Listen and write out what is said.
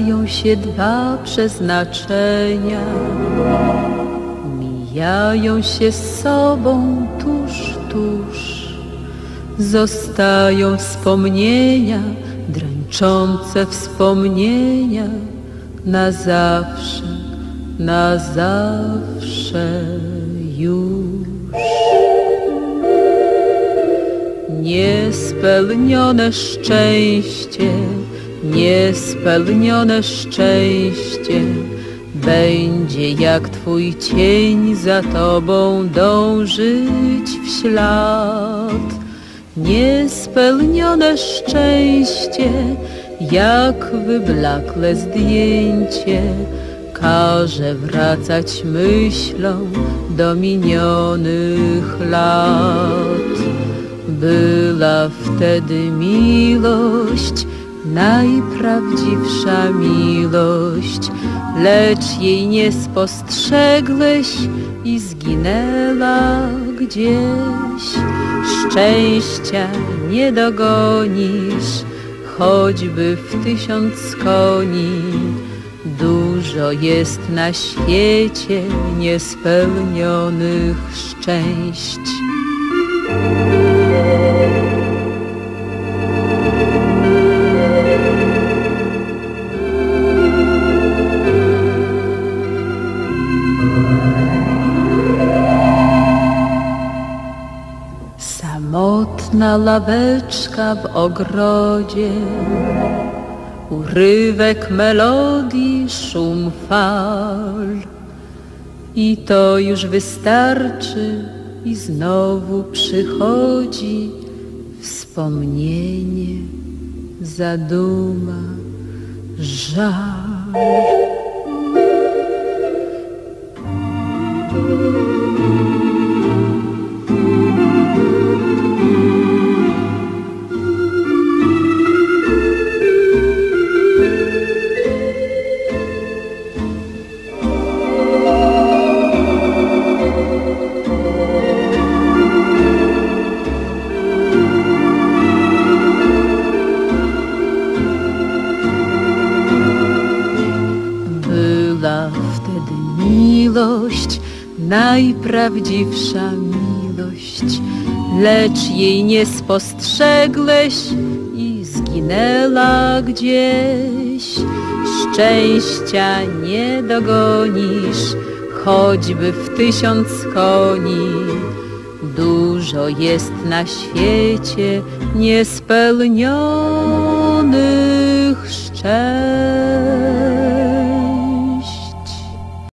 Mijają się dwa przeznaczenia, mijają się z sobą tuż, tuż. Zostają wspomnienia, dręczące wspomnienia, na zawsze już. Niespełnione szczęście, niespełnione szczęście będzie jak twój cień za tobą dążyć w ślad. Niespełnione szczęście, jak wyblakłe zdjęcie, każe wracać myślą do minionych lat. Była wtedy miłość, najprawdziwsza miłość, lecz jej nie spostrzegłeś i zginęła gdzieś. Szczęścia nie dogonisz, choćby w 1000 koni. Dużo jest na świecie niespełnionych szczęść. Samotna ławeczka w ogrodzie, urywek melodii, szum fal. I to już wystarczy i znowu przychodzi wspomnienie, zaduma, żal. Była wtedy miłość, najprawdziwsza miłość, lecz jej nie spostrzegłeś i zginęła gdzieś. Szczęścia nie dogonisz, choćby w 1000 koni. Dużo jest na świecie niespełnionych